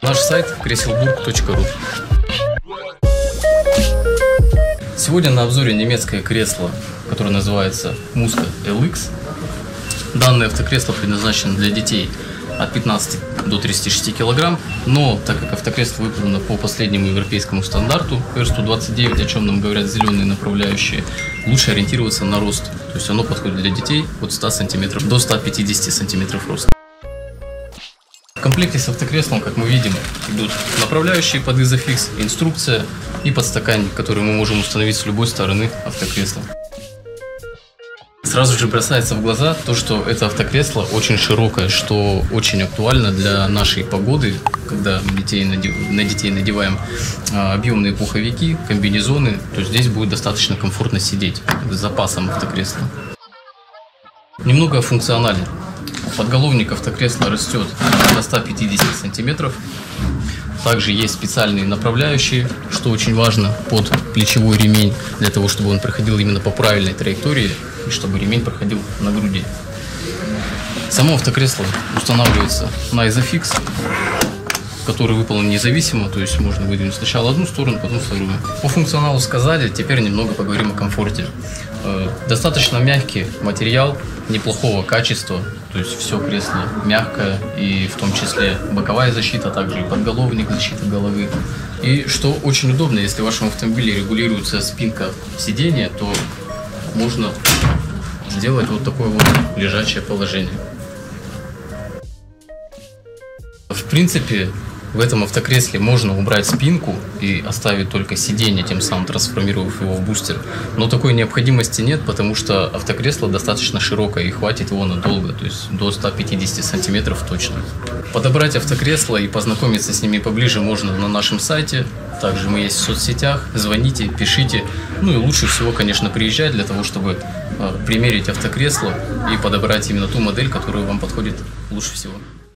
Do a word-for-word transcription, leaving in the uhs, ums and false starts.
Наш сайт креселбург точка ру. Сегодня на обзоре немецкое кресло, которое называется Musca эл икс. Данное автокресло предназначено для детей от пятнадцати до тридцати шести килограмм, но так как автокресло выполнено по последнему европейскому стандарту эр сто двадцать девять, о чем нам говорят зеленые направляющие, лучше ориентироваться на рост. То есть оно подходит для детей от ста сантиметров до ста пятидесяти сантиметров роста. В комплекте с автокреслом, как мы видим, идут направляющие под Isofix, инструкция и подстаканник, который мы можем установить с любой стороны автокресла. Сразу же бросается в глаза то, что это автокресло очень широкое, что очень актуально для нашей погоды, когда мы детей надев... на детей надеваем а, объемные пуховики, комбинезоны, то здесь будет достаточно комфортно сидеть с запасом автокресла. Немного о функционале. Подголовник автокресла растет до ста пятидесяти сантиметров. Также есть специальные направляющие, что очень важно, под плечевой ремень, для того, чтобы он проходил именно по правильной траектории и чтобы ремень проходил на груди. Само автокресло устанавливается на Isofix, который выполнен независимо, то есть можно выдвинуть сначала одну сторону, потом вторую. По функционалу сказали, теперь немного поговорим о комфорте. Достаточно мягкий материал, неплохого качества, то есть все кресло мягкое, и в том числе боковая защита, также и подголовник, защита головы. И что очень удобно, если в вашем автомобиле регулируется спинка сидения, то можно сделать вот такое вот лежачее положение. В принципе, в этом автокресле можно убрать спинку и оставить только сиденье, тем самым трансформировав его в бустер. Но такой необходимости нет, потому что автокресло достаточно широкое и хватит его надолго, то есть до ста пятидесяти сантиметров точно. Подобрать автокресло и познакомиться с ними поближе можно на нашем сайте. Также мы есть в соцсетях. Звоните, пишите. Ну и лучше всего, конечно, приезжать для того, чтобы примерить автокресло и подобрать именно ту модель, которая вам подходит лучше всего.